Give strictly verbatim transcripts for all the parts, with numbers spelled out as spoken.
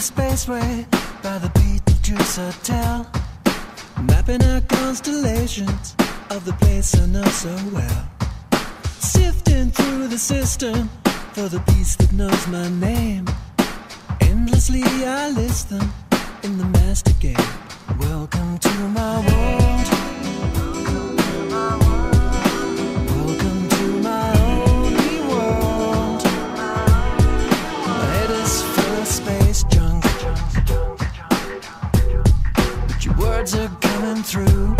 Spaceway by the Beetlejuice Hotel, mapping out constellations of the place I know so well, sifting through the system for the beast that knows my name. Endlessly I list them in the master game. Welcome to my world. Welcome to my only world. My head is full of space junk, but your words are coming through.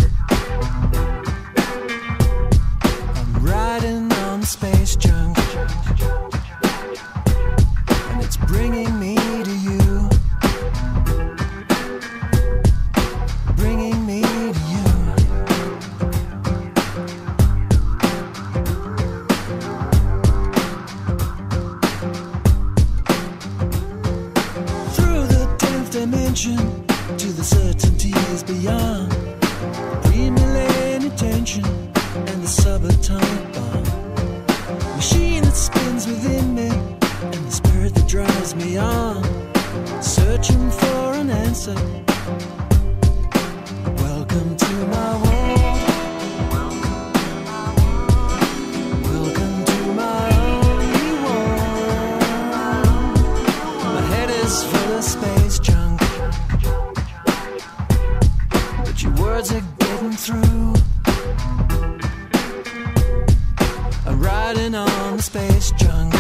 I'm riding on space junk, and it's bringing me to you. Bringing me to you. Through the tenth dimension to the certainties beyond, pre-millennial tension and the subatomic bomb, machine that spins within me and the spirit that drives me on, searching for an answer. Welcome to my world. Welcome to my only world. My head is full of space junk, but your words are getting through. I'm riding on the space junk.